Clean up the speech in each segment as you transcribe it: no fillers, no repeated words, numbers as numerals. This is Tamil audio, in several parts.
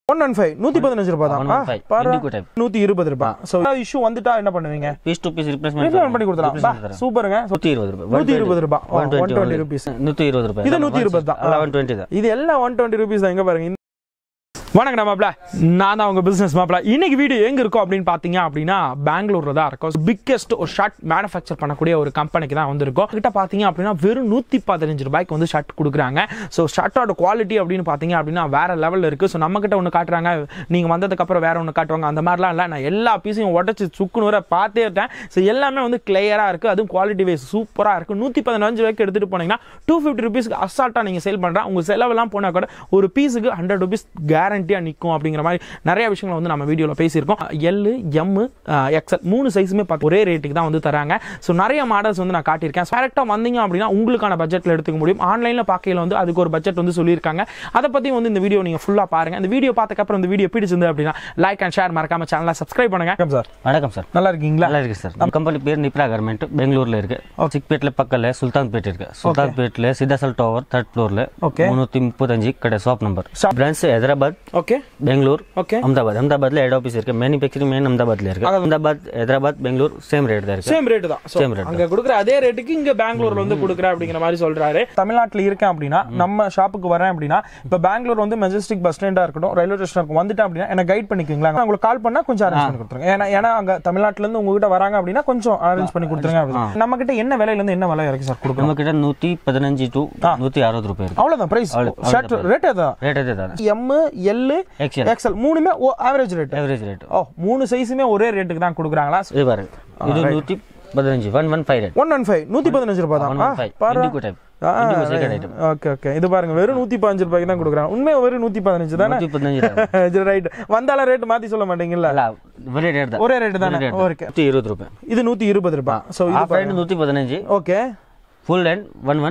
115 115 ரூபாய் தான். பாரு 120 ரூபாய். சோ இஷ்யூ வந்துட்டா என்ன பண்ணுவீங்க? பீஸ் டு பீஸ் ரிப்ளேஸ்மென்ட் பண்ணி கொடுத்தலாம். சூப்பருங்க. 120 ரூபாய். 120 ரூபாய். 120 ரூபீஸ். 120 ரூபாய். இது 120 தான். 120 தான். இது எல்லாம் 120 ரூபீஸ் தான். எங்க பாருங்க. வணக்கம் மாப்ள, நான் தான் உங்க பிசினஸ் மாப்ள. இன்னைக்கு வீடியோ எங்க இருக்கும் அப்படின்னு பாத்தீங்க அப்படின்னா பெங்களூர்ல தான் இருக்கும். பிக்கெஸ்ட் ஒரு ஷர்ட் மேனுஃபேக்சர் பண்ணக்கூடிய ஒரு கம்பெனிக்கு தான் வந்திருக்கும். கிட்ட பாத்தீங்க அப்படின்னா வெறும் 115 ரூபாய்க்கு வந்து ஷர்ட் கொடுக்குறாங்க. ஸோ ஷர்ட்டோட குவாலிட்டி அப்படின்னு பாத்தீங்க அப்படின்னா வேற லெவல்ல இருக்கு. ஸோ நம்ம கிட்ட ஒன்று காட்டுறாங்க, நீங்க வந்ததுக்கு அப்புறம் வேற ஒன்று காட்டுவாங்க. அந்த மாதிரிலாம் இல்லை, நான் எல்லா பீஸையும் உடச்சு சுக்குநூற பார்த்தே இருக்கேன். ஸோ எல்லாமே வந்து கிளியரா இருக்கு, அதுவும் குவாலிட்டி வைஸ் சூப்பரா இருக்கு. 115 ரூபாய்க்கு எடுத்துட்டு போனீங்கன்னா 250 ரூபீஸ்க்கு அசால்ட்டா நீங்க சேல் பண்றேன். உங்க செலவெல்லாம் போனா கூட ஒரு பீஸுக்கு 100 ரூபீஸ் கேரண்டியா நிற்கும் அப்படிங்கிற மாதிரி நிறைய விஷயங்களை வந்து நம்ம வீடியோல பேசியிருக்கோம். எல், எம், எக்ஸ்எல் 3 சைஸுமே ஒரே ரேட்டுக்கு தான் வந்து தராங்க. ஸோ நிறைய மாடல்ஸ் வந்து நான் காட்டியிருக்கேன். டேரக்டா வந்தீங்க அப்படின்னா உங்களுக்கான பட்ஜெட்ல எடுத்துக்க முடியும். ஆன்லைன்ல பார்க்கையில வந்து அதுக்கு ஒரு பட்ஜெட் வந்து சொல்லியிருக்காங்க. அதை பத்தி வந்து இந்த வீடியோ நீங்க ஃபுல்லா பாருங்க. இந்த வீடியோ பார்த்ததுக்கு அப்புறம் இந்த வீடியோ பிடிச்சிருந்து அப்படின்னா லைக் அண்ட் ஷேர், மறக்காம சேனலை சப்ஸ்கிரைப் பண்ணுங்க. வணக்கம் சார், நல்லா இருக்கீங்களா? நல்லா இருக்கு சார். நம்ம கம்பெனி பேர் நிப்ரா கார்மெண்ட், பெங்களூர்ல இருக்கு. சிக்பேட்ல பக்கத்துல சுல்தான்பேட் இருக்கு. சுல்தான்பேட்ல சித்தாசல் டவர் 3rd ஃப்ளோர்ல 335 கடை shop number. Branch Hyderabad, Bangalore, அहमदाबादல ஹெட் ஆபீஸ் இருக்கு. மேனுஃபேக்சரிங் மெயின் அहमदाबादல இருக்கு. அहमदाबाद, ஹைதராபாத், பெங்களூர் சேம் ரேட் தான் இருக்கு. சேம் ரேட் தான். Same rate. அங்க கொடுக்குற அதே ரேட்டுக்கு இங்க பெங்களூர்ல வந்து கொடுக்குற அப்படிங்கிற மாதிரி சொல்றாரு. தமிழ்நாட்டுல இருக்கேன் அப்படின்னா நம்ம ஷாப்புக்கு வரேன் அப்படின்னா இப்ப பெங்களூர் வந்து மெஜஸ்டிக் பஸ் ஸ்டாண்டா இருக்கட்டும், ரயில்வே ஸ்டேஷனுக்கு வந்துட்டேன் அப்படின்னா என்ன கைட் பண்ணிக்கீங்களா? உங்களுக்கு கால் பண்ணா கொஞ்சம் அரேஞ்ச் பண்ணி கொடுத்துருங்க. ஏன்னா அங்க தமிழ்நாட்டுல இருந்து உங்ககிட்ட வராங்க அப்படின்னா கொஞ்சம் அரேஞ்ச் பண்ணி கொடுத்துருங்க. நம்ம கிட்ட என்ன விலையில இருந்து என்ன விலை இருக்கு சார் கொடுக்கணும்? நம்ம கிட்ட 115 to 160 ரூபாய் இருக்கு. அவ்வளவுதான் பிரைஸ். ஷர்ட் ரேட் தான். எம், எல், எக்ஸ்எல் மூணுமே ஆவரேஜ் ரேட். Average rate. 3 சைஸுமே ஒரே ரேட்டுக்கு தான் கொடுக்குறாங்களா? இது பாருங்க, இது 115 115 ரேட். 115 ரூபாய் தான். பாருங்க. ஓகே ஓகே, இது பாருங்க வெறும் 115 ரூபாய்க்கு தான் கொடுக்குறாங்க. உண்மையா வெறும் 115 தானே? 115 ரைட். வந்தால ரேட் மாத்தி சொல்ல மாட்டீங்கல்ல? ஒரே ரேட் தான். ஒரே ரேட் தானே? ஓகே. 120 ரூபாய். இது 120 ரூபாய். சோ இது 115. ஓகே. Full and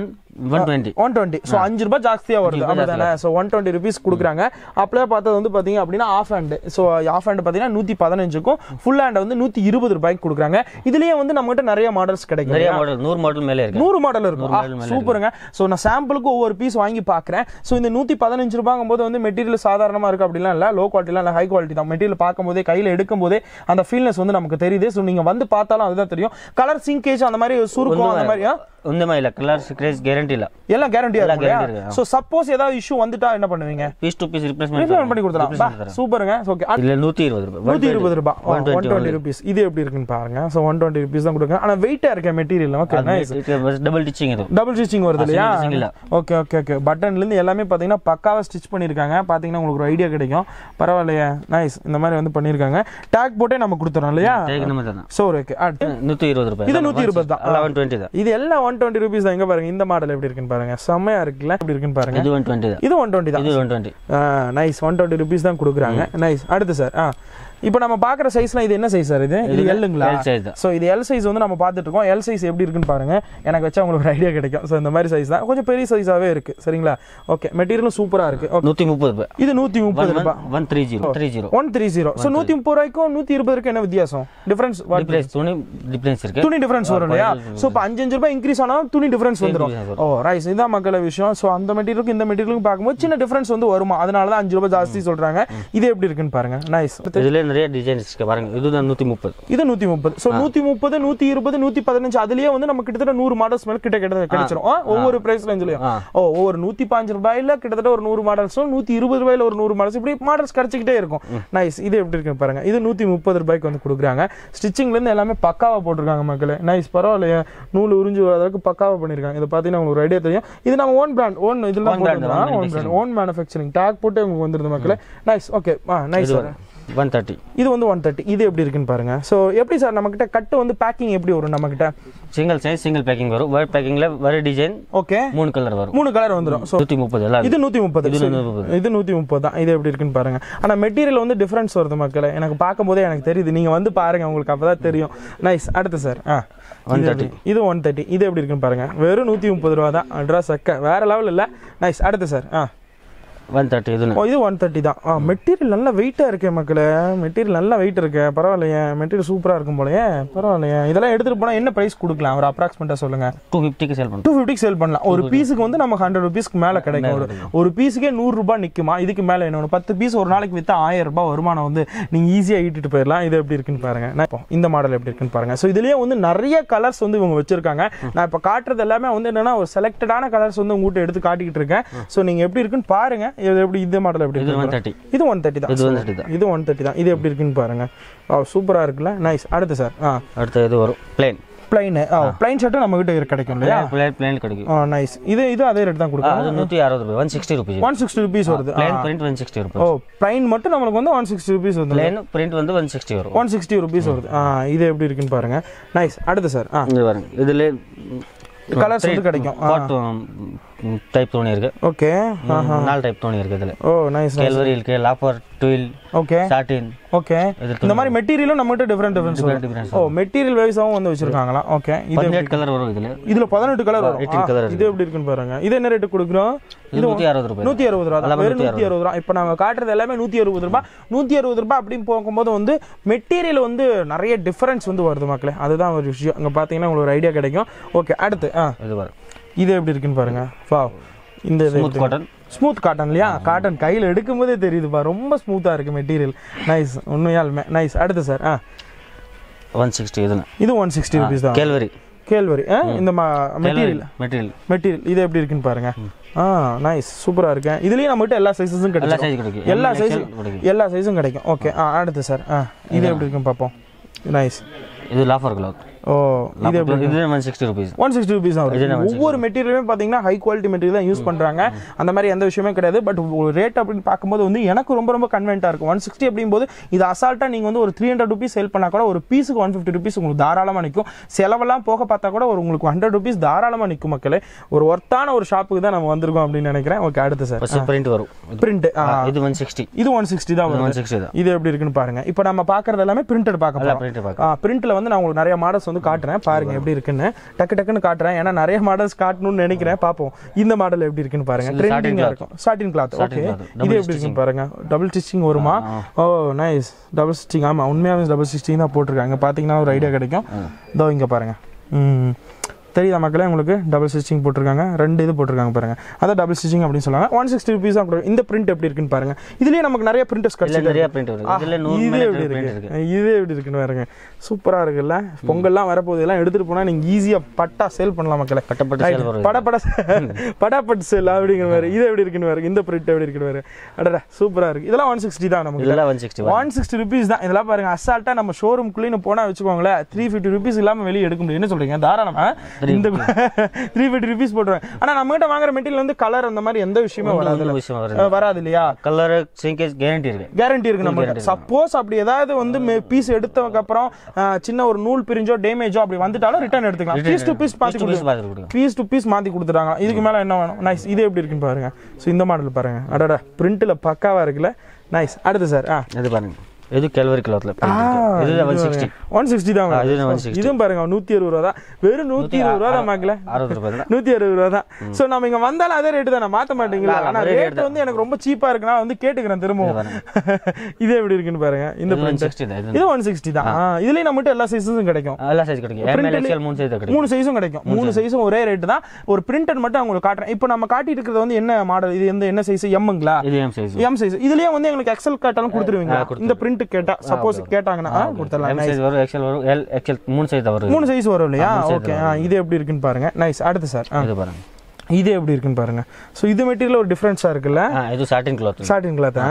120. சோ 5 ரூபாய் ஜாஸ்தியா வருது. அப்படிதானே? சோ 120 ரூபீஸ் கொடுக்குறாங்க. அப்படியே பார்த்தது வந்து பாத்தீங்க அப்படின்னா half hand. So half hand பாத்தீங்கன்னா 115க்கும் ஃபுல் ஹேண்ட் வந்து 120 ரூபாய்க்கு கொடுக்குறாங்க. இதுலயே வந்து நம்ம கிட்ட நிறைய மாடல்ஸ் கிடைக்கும். நிறைய மாடல் 100 மாடல் மேல இருக்கு. 100 மாடல் இருக்கும். சூப்பருங்க. சோ நான் சாம்பிளுக்கு ஒவ்வொரு பீஸ் வாங்கி பாக்குறேன். சோ இந்த 115 ரூபாய்ங்கும்போது வந்து மெட்டீரியல் சாதாரணமா இருக்கு அப்படிலாம் இல்ல, லோ குவாலிட்டிலாம் இல்ல, ஹை குவாலிட்டி தான். மெட்டீரியல் பார்க்கும்போதே கையில எடுக்கும் போதே அந்த ஃபீல்னஸ் வந்து நமக்கு தெரியுது. சோ நீங்க வந்து பார்த்தாலும் அதுதான் தெரியும். கலர் சிங்கேஜ் அந்த மாதிரி சுருக்கம் அந்த மாதிரி ஒண்ணுமே இல்ல. கலர் ஸ்கிரேச் கேரண்டி இல்ல. எல்லாம் கேரண்டியா இருக்கு. சோ சப்போஸ் ஏதாவது இஷ்யூ வந்துட்டா என்ன பண்ணுவீங்க? பீஸ் டு பீஸ் ரிப்ளேஸ்மென்ட் பண்ணி கொடுத்தலாம். சூப்பருங்க. ஓகே. இல்ல 120 ரூபாய். 120 ரூபாய். 120 ரூபீஸ். இது எப்படி இருக்குன்னு பாருங்க. சோ 120 ரூபீஸ் தான் கொடுங்க. ஆனா வெயிட்டா இருக்க material. Okay nice. Double stitching இது. டபுள் ஸ்டிச்சிங் வருது இல்லையா? Okay okay okay. பட்டன்ல இருந்து எல்லாமே பாத்தீங்கன்னா பக்காவா ஸ்டிட்ச் பண்ணிருக்காங்க. பாத்தீங்கன்னா உங்களுக்கு ஒரு ஐடியா கிடைக்கும். பரவாயில்லையா? நைஸ். இந்த மாதிரி வந்து பண்ணிருக்காங்க. டேக் போட்டே நம்ம கொடுத்துறோம் இல்லையா? டேக் நம்ம தான். So okay. 120 ரூபாய். இது 120 தான். 120 தான். இது எல்லாம் 120 ரூபீஸ் தான். பாருங்க இந்த மாடல் எப்படி இருக்குன்னு பாருங்க. செமையா இருக்குல்ல? எப்படி இருக்குன்னு பாருங்க. இது 120 தான். இது 120 தான். இது 120. நைஸ். 120 ரூபீஸ் தான் கொடுக்குறாங்க. நைஸ். அடுத்து சார் இப்போ நம்ம பாக்குற சைஸ்லாம் இது என்ன சைஸ் சார்? இது எல்லுங்களா? சோ இது எல் சைஸ் வந்து நம்ம பார்த்துட்டு இருக்கோம். எல் சைஸ் எப்படி இருக்குன்னு பாருங்க. எனக்கு வச்சா உங்களுக்கு ஒரு ஐடியா கிடைக்கும். சோ இந்த மாதிரி சைஸ் தான், கொஞ்சம் பெரிய சைஸாவே இருக்கு. சரிங்களா? ஓகே. மெட்டீரியலும் சூப்பரா இருக்கு. 130 ரூபாய். இது 130 ரூபாய். 130. சோ 130 ரூபாய்க்கும் 120 ரூபாய்க்கு என்ன வித்தியாசம்? டிஃபரன்ஸ் துணி டிஃபரன்ஸ் இருக்கு. துணி டிஃபரன்ஸ் வரும் இல்லையா? சோ இப்போ 5 ரூபாய் இன்க்ரீஸ் ஆனாலும் துணி டிஃபரன்ஸ் வந்துரும். ரைஸ். இதான் மக்கள விஷயம். சோ அந்த மெட்டீரியலுக்கு இந்த மெட்டீரியலுக்கு பாக்கும்போது சின்ன டிஃபரன்ஸ் வந்து வருமா? அதனால தான் 5 ரூபாய் ஜாஸ்தி சொல்றாங்க. இது எப்படி இருக்குன்னு பாருங்க. நைஸ். இதுல நிறைய டிசைன்ஸ் பாருங்க. இதுதான் 130. இது 130. சோ 130, 120, 115 அதுலயே வந்து நம்ம கிட்டத்தட்ட 100 மாடல்ஸ் மேல கிடைச்சிரும். ஒவ்வொரு பிரைஸ் ரேஞ்சிலயும் ஒவ்வொரு 105 ரூபாயில கிட்டத்தட்ட ஒரு 100 மாடல்ஸ், 120 ரூபாயில ஒரு 100 மாடல்ஸ், இப்படி மாடல்ஸ் கிடைச்சிட்டே இருக்கும். நைஸ். இது எப்படி இருக்கு பாருங்க. இது 130 ரூபாய்க்கு வந்து கொடுக்குறாங்க. ஸ்டிச்சிங்ல இருந்து எல்லாமே பக்காவா போட்டிருக்காங்க மக்களே. நைஸ். பரவாயில்லையா? நூல் உறிஞ்சு வரதுக்கு பக்காவா பண்ணிருக்காங்க. இதை பாத்தீங்கன்னா உங்களுக்கு ஒரு ஐடியா தெரியும். இது நம்ம ஓன் பிராண்ட், ஓன் இதெல்லாம் போட்டுருக்கோம். Own brand, own manufacturing tag போட்டு உங்களுக்கு வந்துருது மக்களே. நைஸ். ஓகே. நைஸ். 130. இது வந்து 130. இது எப்படி இருக்குன்னு பாருங்க. சோ எப்படி சார் நம்ம கிட்ட கட் வந்து பேக்கிங் எப்படி வரும்? நம்ம கிட்ட சிங்கிள் சைஸ் சிங்கிள் பேக்கிங் வரும். வேர் பேக்கிங்ல வேற டிசைன். ஓகே. 3 கலர் வரும். 3 கலர் வந்துரும். சோ 130 எல்லாம். இது 130. இது 130 தான். இது எப்படி இருக்குன்னு பாருங்க. ஆனா மெட்டீரியல் வந்து டிஃபரன்ஸ் வருது மக்களே. எனக்கு பாக்கும்போதே எனக்கு தெரியுது. நீங்க வந்து பாருங்க, உங்களுக்கு அப்பதான் தெரியும். நைஸ். அடுத்து சார் 130. இது 130. இது எப்படி இருக்குன்னு பாருங்க. வெறும் 130 ரூபாய் தான். அட்ரஸ் வேற லெவல் இல்ல. நைஸ். அடுத்து சார் 130 இது இது 130 தான். மெட்டீரியல் நல்லா வெயிட்டா இருக்கு மக்களே, மெட்டீரியல் நல்லா வெயிட் இருக்கு. பரவாயில்லையே, மெட்டீரியல் சூப்பரா இருக்கும் போலயே. பரவாயில்லையே, இதெல்லாம் எடுத்துட்டு போனா என்ன பிரைஸ் கொடுக்கலாம் ஒரு அப்ராக்சிமேட்டா சொல்லுங்க? 250 சேல் பண்ணலாம். 250 சேல் பண்ணலாம். ஒரு பீஸுக்கு வந்து நம்ம 100 ரூபீஸ்க்கு மேல கிடைக்கும். ஒரு பீஸுக்கே 100 ரூபாய் நிக்குமா? இதுக்கு மேல என்ன, 10 பீஸ் ஒரு நாளைக்கு வித்தா 1000 ரூபாய் வருமானம் வந்து நீங்க ஈஸியா ஈட்டிட்டு போயிடலாம். இது எப்படி இருக்குன்னு பாருங்க. இந்த மாடல் எப்படி இருக்குன்னு பாருங்க. ஸோ இதுலயே வந்து நிறைய கலர்ஸ் வந்து இவங்க வச்சிருக்காங்க. நான் இப்ப காட்டுறது எல்லாமே வந்து என்னன்னா ஒரு செலக்டடான கலர்ஸ் வந்து உங்ககிட்ட எடுத்து காட்டிக்கிட்டு இருக்கேன். ஸோ நீங்க எப்படி இருக்குன்னு பாருங்க. இது எப்படி, இந்த மாடல் எப்படி இருக்கு? 130. இது 130 தான். இது 130 தான். இது எப்படி இருக்குன்னு பாருங்க. சூப்பரா இருக்குல்ல, நைஸ். அடுத்து சார், அடுத்து இது வரும் பிளைன். பிளைன் ஷர்ட் நம்ம கிட்ட கிடைக்கும் இல்லையா? பிளைன் கிடைக்கும். நைஸ். இது அதே ரேட் தான் கொடுக்கும். அது 160 ரூபாய், 160 ரூபாய். 160 ரூபீஸ் வருது. பிளைன் பிரிண்ட் 160 ரூபாய். பிளைன் மட்டும் நமக்கு வந்து 160 ரூபீஸ் வந்து. பிளைன் பிரிண்ட் வந்து 160 வரும். 160 ரூபீஸ் வருது. இது எப்படி இருக்குன்னு பாருங்க. நைஸ். அடுத்து சார், இது பாருங்க. இதுல கலர்ஸ் வந்து கிடைக்கும். டைப் தோணி இருக்கு. ஓகே. 4 டைப் தோணி இருக்கு இதுல. நைஸ். கேல்வரி இருக்கு, லாப்பர், ட்வில், ஓகே, சாட்டின். ஓகே. இந்த மாதிரி மெட்டீரியலும் நம்மகிட்ட டிஃபரண்ட். மெட்டீரியல் வைஸாவும் வந்து வச்சிருக்காங்களா? ஓகே. இது 18 கலர் வரும் இதுல. இதுல 18 கலர் வரும். 18 கலர். இது எப்படி இருக்குன்னு பாருங்க. இது என்ன ரேட் கொடுக்குறோம்? இது 160 ரூபாய். 160 ரூபாய். வெறும் 160 ரூபாய். இப்போ நாங்க காட்டுறது எல்லாமே 160 ரூபாய். 160 ரூபாய் அப்படின்னு போகும்போது வந்து மெட்டீரியல் வந்து நிறைய டிஃபரன்ஸ் வந்து வருது மக்களே. அதுதான் ஒரு விஷயம். அங்க பாத்தீங்கன்னா உங்களுக்கு ஒரு ஐடியா கிடைக்கும். ஓகே. அடுத்து இது பாருங்க. இது எப்படி இருக்குன்னு பாருங்க. வாவ். இந்த ஸ்மூத் காட்டன் இல்லையா? காட்டன் கையில் எடுக்கும் போதே தெரியுதுப்பா, ரொம்ப ஸ்மூத்தா இருக்கு மெட்டீரியல். நைஸ், உண்மையாலுமே நைஸ். அடுத்து சார், 160. இது 160 ரூபீஸ் தான். கேல்வரி. இந்த மெட்டீரியல் இது எப்படி இருக்குன்னு பாருங்க. நைஸ், சூப்பரா இருக்கு. இதுலயே நம்மகிட்ட எல்லா சைஸஸும் கிடைக்கும். எல்லா சைஸும் கிடைக்கும். ஓகே. அடுத்து சார், இது எப்படி இருக்குன்னு பார்ப்போம். நைஸ். இது லாஃபர் கிளாத். இது 160 ரூபீஸ். 160 ரூபீஸ் தான். ஒவ்வொரு மெட்டீரியலுமே பாத்தீங்கன்னா ஹை குவாலிட்டி மெட்டீரியல் தான் யூஸ் பண்றாங்க. அந்த மாதிரி எந்த விஷயமே கிடையாது. பட் ரேட் அப்படின்னு பார்க்கும்போது வந்து எனக்கு ரொம்ப கன்வென்ட்டா இருக்கும். 160 அப்படிங்கும்போது இது அசால்ட்டா நீங்க வந்து ஒரு 300 ரூபீஸ் சேல் பண்ணா கூட ஒரு பீஸுக்கு 150 ரூபீஸ் உங்களுக்கு தாராளமா நிற்கும். செலவெல்லாம் போக பார்த்தா கூட ஒரு உங்களுக்கு 100 ரூபீஸ் தாராளமா நிற்கும் மக்களே. ஒரு ஒர்த்தான ஒரு ஷாப்புக்கு தான் நம்ம வந்திருக்கோம் அப்படின்னு நினைக்கிறேன். ஓகே. அடுத்து சார், பிரிண்ட் வரும். பிரிண்ட் இது 160. இது 160 தான் வரும். 160 தான். இது எப்படி இருக்குன்னு பாருங்க. இப்போ நம்ம பாக்குறது எல்லாமே பிரிண்டட் பார்க்க போறோம். பிரிண்ட்ல வந்து நான் உங்களுக்கு நிறைய மாடல்ஸ் வந்து காட்டுறேன் பாருங்க எப்படி இருக்குன்னு. டக்குன்னு காட்டுறேன். ஏன்னா நிறைய மாடல்ஸ் காட்டணும்னு நினைக்கிறேன். பாப்போம் இந்த மாடல் எப்படி இருக்குன்னு பாருங்க. ட்ரெண்டிங்கா இருக்கும். Satin cloth. ஓகே. இது எப்படி இருக்குன்னு பாருங்க. டபுள் ஸ்டிச்சிங் வருமா? நைஸ். Double stitching. ஆமா, உண்மையாவே டபுள் ஸ்டிச்சிங் தான் போட்டிருக்காங்க. பாத்தீங்கன்னா ஒரு ஐடியா கிடைக்கும். இதோ இங்க பாருங்க. தெரியுதா மக்களே உங்களுக்கு? டபுள் ஸ்டிச்சிங் போட்டிருக்காங்க. 2 இது போட்டிருக்காங்க பாருங்க. அதான் டபுள் ஸ்டிச்சிங் அப்படின்னு சொல்லுவாங்க. 160 ரூபீஸ் தான் கொடுக்கும். இந்த பிரிண்ட் எப்படி இருக்குன்னு பாருங்க. இதுலயே நமக்கு நிறைய பிரிண்டர்ஸ் கிடைச்சிருக்கு. நிறைய பிரிண்ட் வருது. இதுல 100 மேல பிரிண்ட் இருக்கு. இது எப்படி இருக்குன்னு பாருங்க. சூப்பரா இருக்குல்ல? பொங்கல்லாம் வரப்போகுது. இதெல்லாம் எடுத்துட்டு போனா நீங்க ஈஸியா பட்டா சேல் பண்ணலாம் மக்களே. படாப்பட்டு சேல் அப்படிங்கிற மாதிரி. இது எப்படி இருக்குன்னு பாருங்க. இந்த பிரிண்ட் எப்படி இருக்குன்னு பாருங்க. அடடா, சூப்பரா இருக்கு. இதெல்லாம் 160 தான் நமக்கு. இதெல்லாம் 160 ரூபீஸ் தான். இதெல்லாம் பாருங்க அசால்ட்டா நம்ம ஷோரூம்க்குள்ளே போனா வச்சுக்கோங்களேன் 350 ரூபீஸ் இல்லாம வெளியே எடுக்க முடியும். என்ன சொல்றீங்க? தாராளமா இந்த 350 ரூபீஸ் போடுறேன். ஆனா நம்ம கிட்ட வாங்குற மெட்டீரியல் வந்து கலர் அந்த மாதிரி எந்த விஷயமே வராது இல்லையா? கலர் சிங்கேஜ் கேரண்டி இருக்கு நம்ம. சப்போஸ் அப்படி ஏதாவது வந்து பீஸ் எடுத்ததுக்கு அப்புறம் சின்ன ஒரு நூல் பிரிஞ்சோ டேமேஜோ அப்படி வந்துட்டாலும் ரிட்டர்ன் எடுத்துக்கலாம். பீஸ் டு பீஸ் மாத்தி கொடுத்துட்டாங்க. இதுக்கு மேல என்ன வேணும்? நைஸ். இது எப்படி இருக்குன்னு பாருங்க. சோ இந்த மாடல் பாருங்க. அடடா, பிரிண்ட்ல பக்காவா இருக்குல்ல? நைஸ். அடுத்து சார், இது பாருங்க. இது கேல்வரி கிளாத்ல இது 160 தான். இதுவும் பாருங்க 160 ரூபாய் தான். வெறும் 120 ரூபாய் தான் மக்களே. 60 ரூபாய் தான். 160 ரூபாய் தான். சோ நம்ம இங்க வந்தாலும் அதே ரேட் தான். மாத்த மாட்டீங்களா? ஆனா ரேட் வந்து எனக்கு ரொம்ப சீப்பா இருக்குனா வந்து கேட்டுக்கிறேன் திரும்பவும். இது எப்படி இருக்குன்னு பாருங்க. இந்த பிரிண்ட் இது 160 தான். இதுலயே நம்மட்ட எல்லா சைஸஸும் கிடைக்கும். எல்லா சைஸ் கிடைக்கும். எம் எல் எக்ஸ்எல் 3 சைஸ் கிடைக்கும். 3 சைஸும் கிடைக்கும். 3 சைஸும் ஒரே ரேட் தான். ஒரு பிரிண்டட் மட்டும் உங்களுக்கு காட்டுறேன். இப்போ நம்ம காட்டிட்டு இருக்கிறது வந்து என்ன மாடல்? இது என்ன சைஸ்? எம்ங்களா? இது எம் சைஸ். M size. இதுலயே வந்து உங்களுக்கு எக்ஸ்எல் காட்டாலும் கொடுத்துருவீங்க. இந்த பிரிண்ட் கேட்டா சப்போஸ் கேட்டாங்கன்னா கொடுத்தலாம். எம் சைஸ் வரும், எக்ஸ்எல் வரும், எல் எக்ஸ்எல் 3 சைஸ் வரும். 3 சைஸ் வரும் இல்லையா? ஓகே. இது எப்படி இருக்குன்னு பாருங்க. நைஸ். அடுத்து சார், இது பாருங்க. இது எப்படி இருக்குன்னு பாருங்க. சோ இது மெட்டீரியல் ஒரு டிஃபரன்ஸா இருக்குல்ல? இது சாட்டின் கிளாத். சாட்டின் கிளாத்.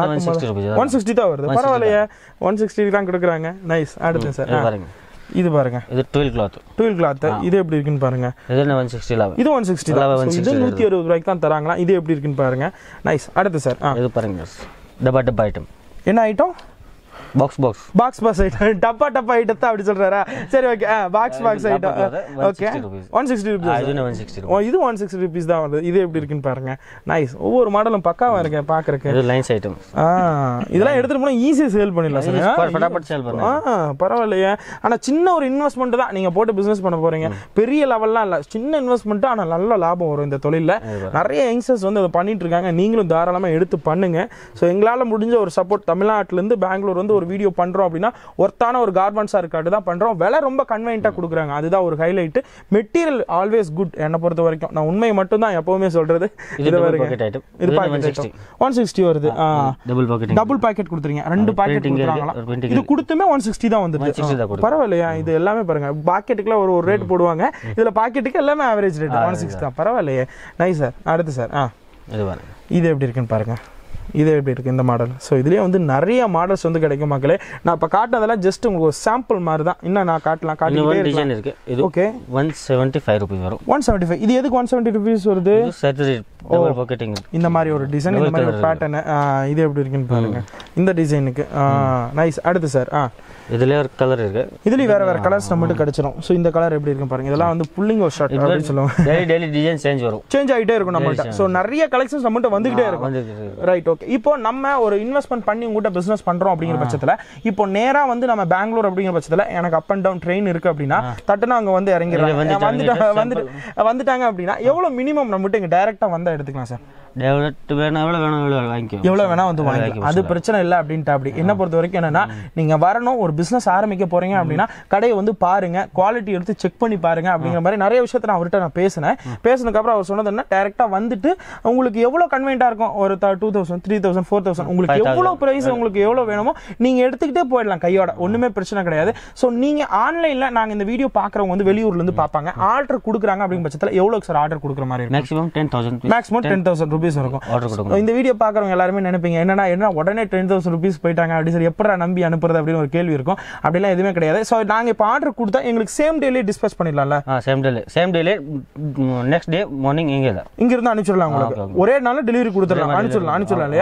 160 தான் வருது. பரவாயில்லையே, 160 தான் கொடுக்குறாங்க. நைஸ். அடுத்து சார், இது பாருங்க. இது ட்வில் கிளாத். இது எப்படி இருக்குன்னு பாருங்க. இது 160 லாவ. இது 160 தான். இது 160 ரூபாய்க்கு தான் தராங்களா? இது எப்படி இருக்குன்னு பாருங்க. நைஸ். அடுத்து சார், இது பாருங்க. டப்பா ஐட்டம். என்ன ஐட்டம்? பாக்ஸ் ஐட்டம் டப்பா ஐட்டத்தை அப்படி சொல்றாரா? சரி okay. Box item okay 160 rupees. ஓ இது 160 ரூபீஸ் தான் வருது. இது எப்படி இருக்குன்னு பாருங்க. நைஸ். ஒவ்வொரு மாடலும் பக்காவா இருக்கு பாக்குறதுக்கு. இது லைன்ஸ் ஐட்டம். இதெல்லாம் எடுத்துட்டு போனா ஈஸியா சேல் பண்ணிடலாம் சார். ஃபட்டாஃபட் சேல் பண்ணலாம். பரவாயில்லையே. ஆனா சின்ன ஒரு இன்வெஸ்ட்மெண்ட் தான் நீங்க போட்டு பிசினஸ் பண்ண போறீங்க. பெரிய லெவல்லாம் இல்ல, சின்ன இன்வெஸ்ட்மெண்ட். ஆனா நல்ல லாபம் வரும் இந்த தொழில்ல. நிறைய யங்ஸ்டர்ஸ் வந்து அதை பண்ணிட்டு இருக்காங்க. நீங்களும் தாராளமா எடுத்து பண்ணுங்க. ஸோ எங்களால முடிஞ்ச ஒரு சப்போர்ட் தமிழ்நாட்டுல இருந்து பெங்களூர் வந்து ஒரு வீடியோ பண்றோம் அப்படின்னா ஒர்த்தான ஒரு கார்மெண்ட்ஸா இருக்காட்டு தான் பண்றோம். விலை ரொம்ப கன்வீனியன்ட்டா கொடுக்குறாங்க. அதுதான் ஒரு ஹைலைட். Material always good. என்னை பொறுத்த வரைக்கும் நான் உண்மை மட்டும் தான் எப்பவுமே சொல்றது. இது பாக்கெட் ஐட்டம். இது 160 வருது. Double pocket கொடுத்துறீங்க. 2 பாக்கெட் கொடுக்குறாங்களா? இது கொடுத்துமே 160 தான் வந்துருது. பரவாயில்லையா? இது எல்லாமே பாருங்க. பாக்கெட்டுக்குலாம் ஒரு ரேட் போடுவாங்க. இதுல பாக்கெட்டுக்கு எல்லாமே ஆவரேஜ் ரேட் 160 தான். பரவாயில்லையே. Nice sir. அடுத்து சார் இது எப்படி இருக்குன்னு பாருங்க. இது எப்படி இருக்குது இந்த மாடல்? ஸோ இதுலேயே வந்து நிறைய மாடல்ஸ் வந்து கிடைக்கும் மக்களே. நான் இப்போ காட்டினதெல்லாம் ஜஸ்ட் உங்களுக்கு ஒரு சாம்பிள் மாதிரி தான். இன்னும் நான் காட்டிக்கிட்டே டிசைன் இருக்கு. இது ஓகே 175 ரூபீஸ் வரும். 175. இது எதுக்கு 170 ரூபீஸ் வருது? Double pocketing. இந்த மாதிரி ஒரு டிசைன், இந்த மாதிரி ஒரு பேட்டர்ன். இது எப்படி இருக்குன்னு பாருங்க இந்த டிசைனுக்கு. நைஸ். அடுத்து சார் இதுல ஒரு கலர் இருக்கு. இதுலயும் வேற கலர்ஸ் நம்மகிட்ட கிடைச்சிரும். ஸோ இந்த கலர் எப்படி இருக்குன்னு பாருங்க. இதெல்லாம் வந்து புல்லிங் ஒரு ஷர்ட் அப்படின்னு சொல்லுவாங்க. டெய்லி டிசைன் சேஞ்ச் ஆகிட்டே இருக்கும் நம்மகிட்ட. ஸோ நிறைய கலெக்ஷன்ஸ் நம்மகிட்ட வந்துகிட்டே இருக்கும். Right okay. இப்போ நம்ம ஒரு இன்வெஸ்ட்மெண்ட் பண்ணி உங்ககிட்ட பிசினஸ் பண்றோம் அப்படிங்கிற பட்சத்துல இப்போ நேரா வந்து நம்ம பெங்களூர் அப்படிங்கிற பட்சத்துல எனக்கு அப் அண்ட் டவுன் ட்ரெயின் இருக்கு அப்படின்னா தட்டுனா அங்க வந்து இறங்கிடுறாங்க. வந்துட்டாங்க அப்படின்னா எவ்வளவு மினிமம் நம்மகிட்ட இங்க டைரக்டா வந்தா எடுத்துக்கலாம் சார்? எவ்வளவு வேணா வந்து வாங்கிக்கலாம். அது பிரச்சனை இல்லை அப்படின்ட்டு. அப்படி என்ன பொறுத்த வரைக்கும் என்னன்னா நீங்க வரணும், ஒரு பிசினஸ் ஆரம்பிக்க போறீங்க அப்படின்னா கடையை வந்து பாருங்க, குவாலிட்டி எடுத்து செக் பண்ணி பாருங்க அப்படிங்கிற மாதிரி நிறைய விஷயத்த நான் அவர்கிட்ட பேசினதுக்கு அப்புறம் அவர் சொன்னது என்ன, டைரக்டா வந்துட்டு உங்களுக்கு எவ்வளவு கன்வீனியன்ட்டா இருக்கும், ஒரு 2000 3000 4000 உங்களுக்கு எவ்வளவு பிரைஸ் உங்களுக்கு எவ்வளவு வேணுமோ நீங்க எடுத்துக்கிட்டே போயிடலாம் கையோட. ஒண்ணுமே பிரச்சனை கிடையாது. ஸோ நீங்க ஆன்லைன்ல நாங்க இந்த வீடியோ பாக்குறவங்க வந்து வெளியூர்ல இருந்து பார்ப்பாங்க, ஆர்டர் கொடுக்குறாங்க அப்படிங்கிற பட்சத்துல எவ்வளவு சார் ஆர்டர் கொடுக்குற மாதிரி மேக்ஸிமம் 10,000 ரூபீஸ் இருக்கும். இந்த வீடியோ பாக்குறவங்க எல்லாருமே நினைப்பீங்க என்ன உடனே 10,000 ரூபீஸ் போயிட்டாங்க அப்படி சார் எப்படி நம்பி அனுப்புறது அப்படின்னு ஒரு கேள்வி இருக்கும். அப்படிலாம் எதுவுமே கிடையாது. ஸோ நாங்க இப்போ ஆர்டர் கொடுத்தா எங்களுக்கு சேம் டேலே டிஸ்பேச் பண்ணிடலாம்ல? சேம் டேலே நெக்ஸ்ட் டே மார்னிங் இங்க இருந்து அனுப்பிச்சிடலாம். உங்களுக்கு ஒரே நாள் டெலிவரி கொடுத்துடலாம். அனுப்பிச்சிடலாம் இல்லையா?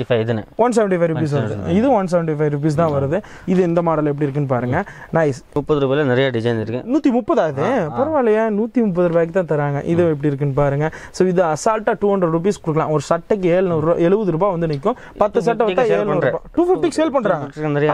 175 ரூபீஸ் வருது. இது 175 ரூபீஸ் தான் வருது. இது இந்த மாடல் எப்படி இருக்குன்னு பாருங்க. நைஸ். 30 ரூபாயில நிறைய டிசைன் இருக்கு. 130 ஆகுது. பரவாயில்லையா? 130 ரூபாய்க்கு தான் தராங்க. இது எப்படி இருக்குன்னு பாருங்க. ஸோ இது அசால்ட்டா 200 ரூபீஸ் கொடுக்கலாம். ஒரு சட்டைக்கு 70 ரூபாய் வந்து நிற்கும். 10 சட்டை வித்தா 700 ரூபாய். 250 சேல் பண்றாங்க.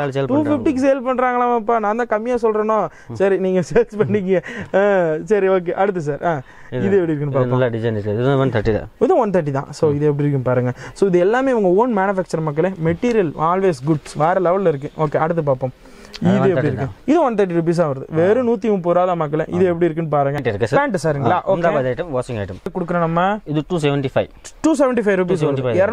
250 சேல் பண்றாங்களாமாப்பா? நான் தான் கம்மியா சொல்றேனோ? சரி நீங்க சேல்ஸ் பண்ணீங்க. சரி ஓகே. அடுத்து சார் இது எப்படி இருக்குன்னு பாருங்க. நல்ல டிசைன் இருக்கு. இது 130 தான். இது 130 தான். ஸோ இது எப்படி இருக்குன்னு பாருங்க. ஸோ இது எல்லாமே உங்க ஓன் மேனுஃபேக்சர் மக்களே. மெட்டீரியல் ஆல்வேஸ் குட்ஸ் வேற லெவல்ல இருக்கு. ஓகே அடுத்து பார்ப்போம். இது எப்படி இருக்கு? இது 130 ரூபீஸா வருது. வெறும் 130 ரூபா தான் மக்களே. இது எப்படி இருக்குன்னு பாருங்க. பேண்ட் சாருங்களா? ஓகே. ஐட்டம் வாஷிங் ஐட்டம் குடுக்குறோம் நம்ம. இது 275 ரூபீஸ்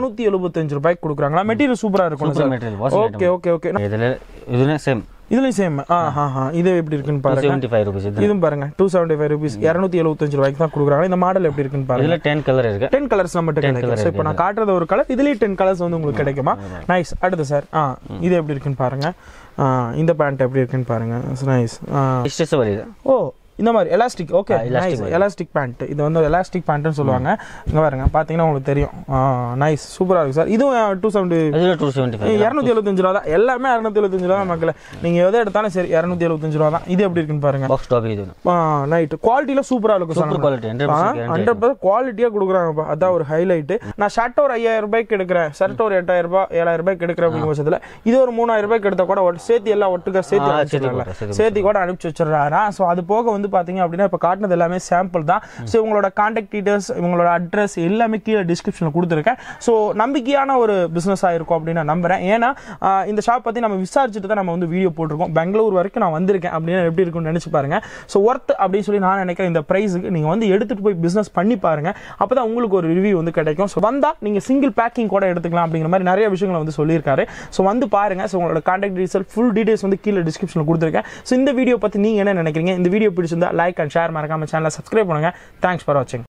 275 ரூபாய்க்கு குடுக்குறாங்களா? மெட்டீரியல் சூப்பரா இருக்கும் சார். Okay okay okay. இதுல சேம். இதுலயும் சேம். இது எப்படி இருக்குன்னு பாருங்க. 275 ரூபீஸ். இதுவும் பாருங்க 275 ரூபீஸ் 275 ரூபாய்க்கு தான் கொடுக்குறாங்க. இந்த மாடல் எப்படி இருக்குன்னு பாருங்க. இதுல 10 கலர் இருக்கு. 10 கலர்ஸ் நம்மட்ட கிடைக்கும். சோ இப்போ நான் காட்டுறது ஒரு கலர், இதுலயே 10 கலர்ஸ் வந்து உங்களுக்கு கிடைக்குமா? நைஸ். அடுத்து சார் இது எப்படி இருக்குன்னு பாருங்க. இந்த பேண்ட் எப்படி இருக்குன்னு பாருங்க. நைஸ். ஓ இந்த மாதிரி elastic. Okay nice. Elastic band. இது வந்து எலாஸ்டிக் பேண்ட்னு சொல்லுவாங்க. இங்க பாருங்க பாத்தீங்கன்னா உங்களுக்கு தெரியும். நைஸ் சூப்பரா இருக்கு சார். இதுவும் 275 ரூபா தான். எல்லாமே 275 ரூபா மக்களே. நீங்க எதை எடுத்தாலும் சரி 275 ரூபா தான். இது எப்படி இருக்குன்னு பாருங்க. பாக்ஸ் டாப் இது. நைட் குவாலிட்டில சூப்பரா இருக்கும் சார். 100% குவாலிட்டியா கொடுக்குறாங்கப்பா. அதான் ஒரு ஹைலைட். நான் ஷர்ட் ஒரு 5000 ரூபாய்க்கு எடுக்கிறேன், ஷர்ட் ஒரு 8000 ரூபாய் 7000 ரூபாய்க்கு எடுக்கிறேன் அப்படிங்கிற பட்சத்துல இது ஒரு 3000 ரூபாய்க்கு எடுத்தா கூட சேர்த்து எல்லாம் ஒட்டுக்கா சேர்த்து கூட அனுப்பிச்சு வச்சிடறாரா. ஸோ அது போக வந்து பாத்தீங்க அப்படின்னா இப்ப காட்டினது எல்லாமே சாம்பிள் தான். ஸோ உங்களோட கான்டாக்ட் டீடைல்ஸ், உங்களோட அட்ரஸ் எல்லாமே கீழே டிஸ்கிரிப்ஷன்ல கொடுத்துருக்கேன். ஸோ நம்பிக்கையான ஒரு பிசினஸ் ஆயிருக்கும் அப்படின்னு நான் நம்புறேன். ஏன்னா இந்த ஷாப் பத்தி நம்ம விசாரிச்சுட்டு தான் நம்ம வந்து வீடியோ போட்டிருக்கோம். பெங்களூர் வரைக்கும் நான் வந்திருக்கேன் அப்படின்னா எப்படி இருக்கும்னு நினைச்சு பாருங்க. ஸோ ஒர்த் அப்படின்னு சொல்லி நான் நினைக்கிறேன். இந்த பிரைஸுக்கு நீங்க வந்து எடுத்துட்டு போய் பிசினஸ் பண்ணி பாருங்க. அப்பதான் உங்களுக்கு ஒரு ரிவ்யூ வந்து கிடைக்கும். ஸோ வந்தா நீங்க சிங்கிள் பேக்கிங் கூட எடுத்துக்கலாம் அப்படிங்கிற மாதிரி நிறைய விஷயங்களை வந்து சொல்லியிருக்காரு. ஸோ வந்து பாருங்க. ஸோ உங்களோட கான்டாக்ட் டீடைல்ஸ் ஃபுல் டீடைல்ஸ் வந்து கீழே டிஸ்கிரிப்ஷன்ல கொடுத்துருக்கேன். ஸோ இந்த வீடியோ பத்தி நீங்க என்ன நினைக்கிறீங்க? இந்த வீடியோ பிடிச்சிருந்தா லைக் அண்ட் ஷேர், மறக்காம சேனலை சப்ஸ்கிரைப் பண்ணுங்க. தேங்க்ஸ் ஃபார் வாட்சிங்.